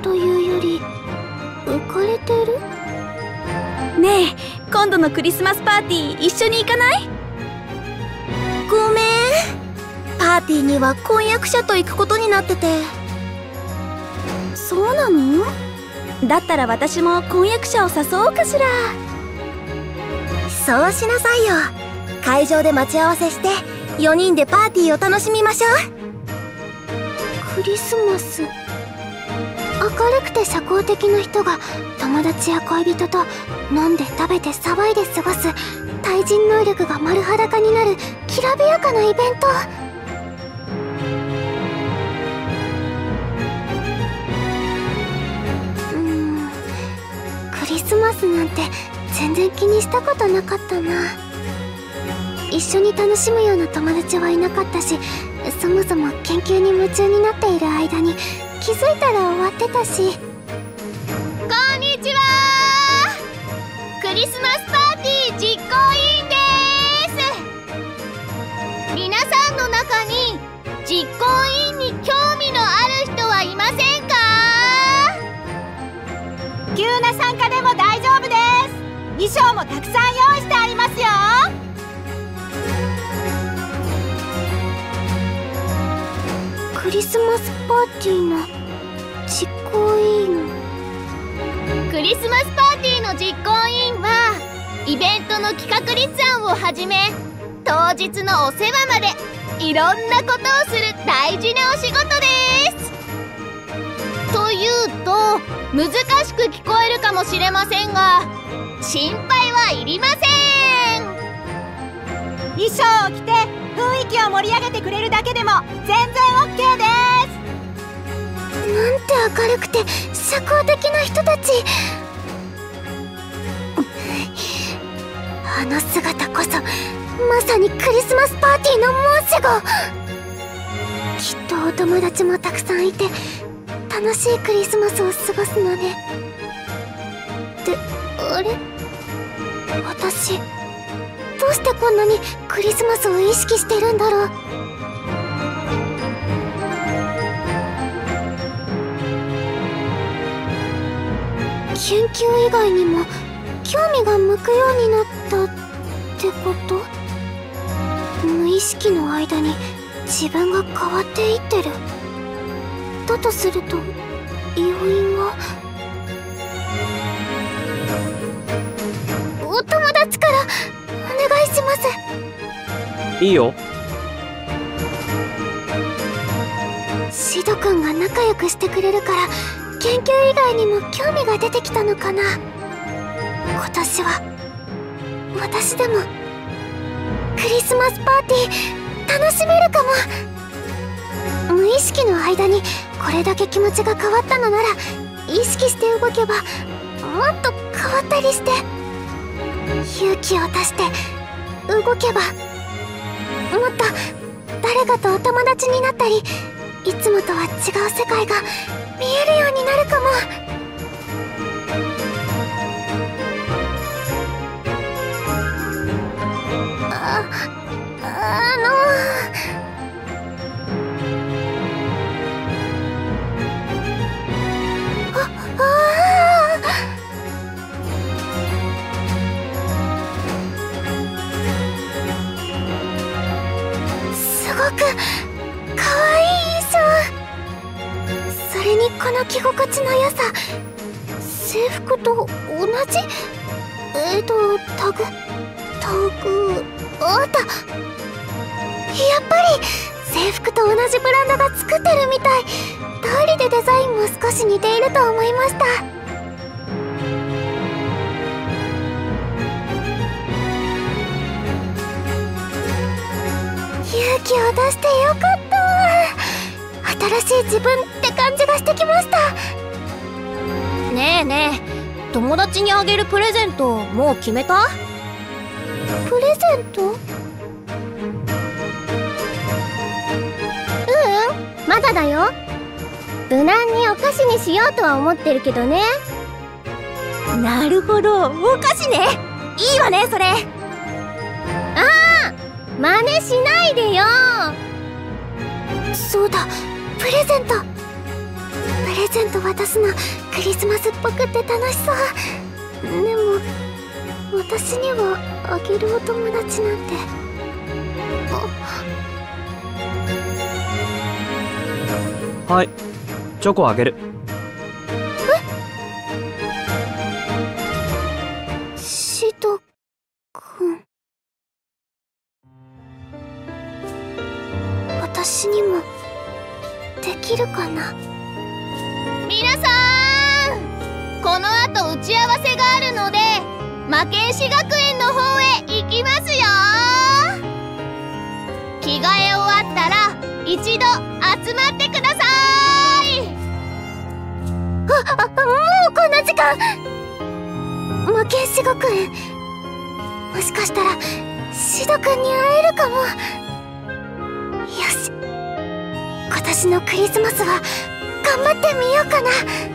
というより浮かれてる？ ねえ、今度のクリスマスパーティー一緒に行かない？ ごめん、パーティーには婚約者と行くことになってて。 そうなの？だったら私も婚約者を誘おうかしら。 そうしなさいよ。会場で待ち合わせして4人でパーティーを楽しみましょう。クリスマス、明るくて社交的な人が友達や恋人と飲んで食べて騒いで過ごす対人能力が丸裸になるきらびやかなイベント。クリスマスなんて全然気にしたことなかったな。一緒に楽しむような友達はいなかったし、そもそも研究に夢中になっている間に気づいたら終わってたし。 こんにちは。クリスマスパーティー実行委員です。皆さんの中に実行委員に興味のある人はいませんか？急な参加でも大丈夫です。衣装もたくさん用意してありますよ。 クリスマスパーティーの実行委員。 クリスマスパーティーの実行委員はイベントの企画立案をはじめ当日のお世話までいろんなことをする大事なお仕事です。というと難しく聞こえるかもしれませんが、心配はいりません。衣装を着て雰囲気を盛り上げてくれるだけでも全然 OK です。 なんて明るくて社交的な人たち。あの姿こそまさにクリスマスパーティーの申し子。きっとお友達もたくさんいて楽しいクリスマスを過ごすのね。ってあれ、私どうしてこんなにクリスマスを意識してるんだろう。研究以外にも興味が向くようになったってこと？無意識の間に自分が変わっていってる。だとすると要因はお友達からお願いします。 いいよ。 シド君が仲良くしてくれるから研究以外にも興味が出てきたのかな。今年は私でもクリスマスパーティー楽しめるかも。無意識の間にこれだけ気持ちが変わったのなら意識して動けばもっと変わったりして、勇気を出して動けばもっと誰かとお友達になったり、いつもとは違う世界が見えるようになるかも。すごくかわいい衣装。それにこの着心地の良さ、制服と同じ？あった。やっぱり制服と同じブランドが作ってるみたい。通りでデザインも少し似ていると思いました。勇気を出してよかった。新しい自分って感じがしてきました。 ねえねえ、友達にあげるプレゼントもう決めた？ プレゼント？まだだよ。無難にお菓子にしようとは思ってるけどね。 なるほど、お菓子ね。いいわねそれ。 真似しないでよ。そうだ、プレゼント。ププレゼント渡すのクリスマスっぽくって楽しそう。でも私にはあげるお友達なんて。 はい、チョコあげる。 シド君、私にもできるかな。 皆さん、この後打ち合わせがあるので魔剣士学園の方へ行きますよ。着替え終わったら一度集まってください。 もうこんな時間。魔剣士学園、もしかしたらシド君に会えるかも。よし、今年のクリスマスは頑張ってみようかな。